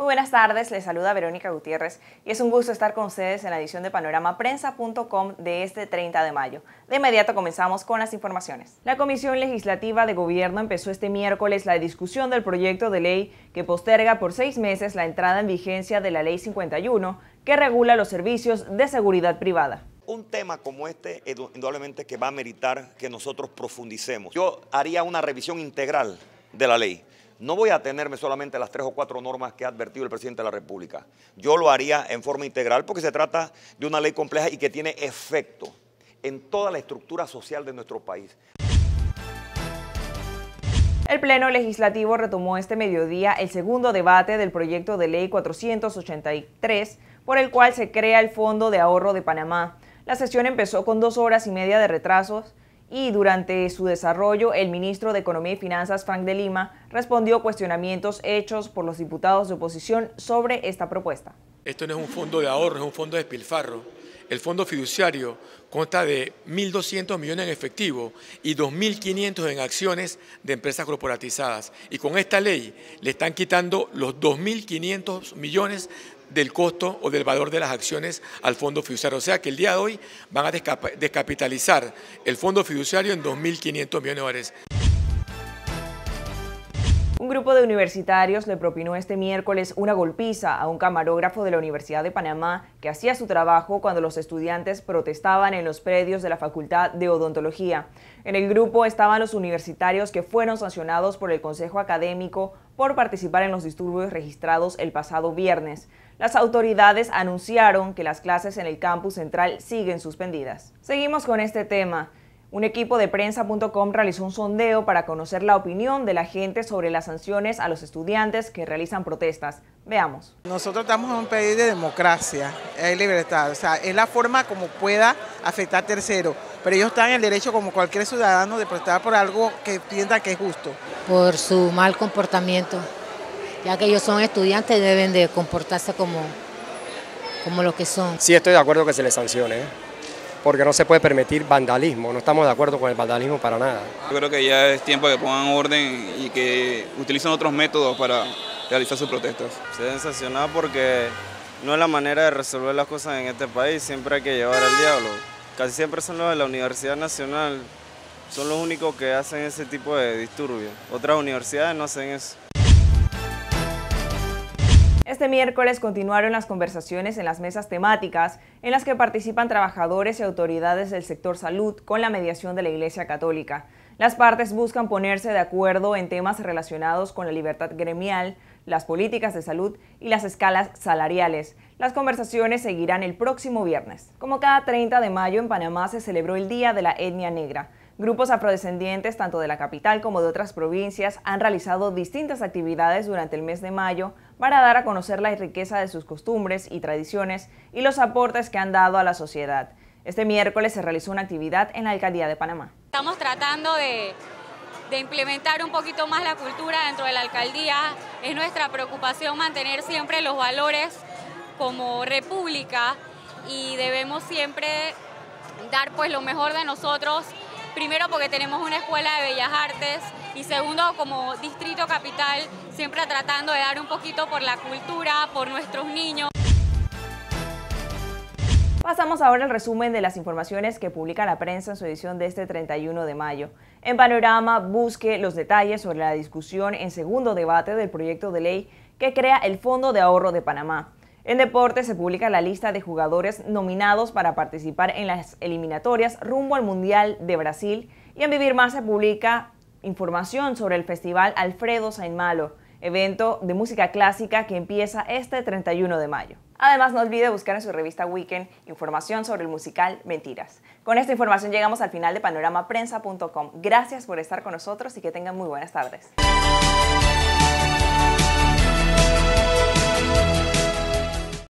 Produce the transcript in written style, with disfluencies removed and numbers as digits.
Muy buenas tardes, les saluda Verónica Gutiérrez y es un gusto estar con ustedes en la edición de panoramaprensa.com de este 30 de mayo. De inmediato comenzamos con las informaciones. La Comisión Legislativa de Gobierno empezó este miércoles la discusión del proyecto de ley que posterga por 6 meses la entrada en vigencia de la Ley 51, que regula los servicios de seguridad privada. Un tema como este, indudablemente que va a meritar que nosotros profundicemos. Yo haría una revisión integral de la ley. No voy a atenerme solamente a las 3 o 4 normas que ha advertido el presidente de la República. Yo lo haría en forma integral porque se trata de una ley compleja y que tiene efecto en toda la estructura social de nuestro país. El Pleno Legislativo retomó este mediodía el segundo debate del proyecto de ley 483, por el cual se crea el Fondo de Ahorro de Panamá. La sesión empezó con 2 horas y media de retrasos y durante su desarrollo el ministro de Economía y Finanzas, Frank de Lima, respondió cuestionamientos hechos por los diputados de oposición sobre esta propuesta. Esto no es un fondo de ahorro, es un fondo de despilfarro. El fondo fiduciario consta de 1.200 millones en efectivo y 2.500 en acciones de empresas corporatizadas. Y con esta ley le están quitando los 2.500 millones del costo o del valor de las acciones al fondo fiduciario. O sea que el día de hoy van a descapitalizar el fondo fiduciario en 2.500 millones de dólares. Un grupo de universitarios le propinó este miércoles una golpiza a un camarógrafo de la Universidad de Panamá que hacía su trabajo cuando los estudiantes protestaban en los predios de la Facultad de Odontología. En el grupo estaban los universitarios que fueron sancionados por el Consejo Académico por participar en los disturbios registrados el pasado viernes. Las autoridades anunciaron que las clases en el campus central siguen suspendidas. Seguimos con este tema. Un equipo de prensa.com realizó un sondeo para conocer la opinión de la gente sobre las sanciones a los estudiantes que realizan protestas. Veamos. Nosotros estamos en un país de democracia, hay libertad, o sea, es la forma como pueda afectar a terceros, pero ellos están en el derecho como cualquier ciudadano de protestar por algo que entiendan que es justo. Por su mal comportamiento, ya que ellos son estudiantes deben de comportarse como lo que son. Sí, estoy de acuerdo que se les sancione, porque no se puede permitir vandalismo, no estamos de acuerdo con el vandalismo para nada. Yo creo que ya es tiempo de que pongan orden y que utilicen otros métodos para realizar sus protestas. Se deben sancionar porque no es la manera de resolver las cosas en este país, siempre hay que llevar al diablo. Casi siempre son los de la Universidad Nacional, son los únicos que hacen ese tipo de disturbios. Otras universidades no hacen eso. Este miércoles continuaron las conversaciones en las mesas temáticas en las que participan trabajadores y autoridades del sector salud con la mediación de la Iglesia Católica. Las partes buscan ponerse de acuerdo en temas relacionados con la libertad gremial, las políticas de salud y las escalas salariales. Las conversaciones seguirán el próximo viernes. Como cada 30 de mayo en Panamá se celebró el Día de la Etnia Negra. Grupos afrodescendientes, tanto de la capital como de otras provincias, han realizado distintas actividades durante el mes de mayo para dar a conocer la riqueza de sus costumbres y tradiciones y los aportes que han dado a la sociedad. Este miércoles se realizó una actividad en la Alcaldía de Panamá. Estamos tratando de implementar un poquito más la cultura dentro de la alcaldía. Es nuestra preocupación mantener siempre los valores como república y debemos siempre dar pues lo mejor de nosotros. Primero porque tenemos una escuela de bellas artes y segundo como distrito capital, siempre tratando de dar un poquito por la cultura, por nuestros niños. Pasamos ahora al resumen de las informaciones que publica la prensa en su edición de este 31 de mayo. En Panorama busque los detalles sobre la discusión en segundo debate del proyecto de ley que crea el Fondo de Ahorro de Panamá. En Deportes se publica la lista de jugadores nominados para participar en las eliminatorias rumbo al Mundial de Brasil y en Vivir Más se publica información sobre el Festival Alfredo Sainmalo, evento de música clásica que empieza este 31 de mayo. Además, no olvide buscar en su revista Weekend información sobre el musical Mentiras. Con esta información llegamos al final de panoramaprensa.com. Gracias por estar con nosotros y que tengan muy buenas tardes.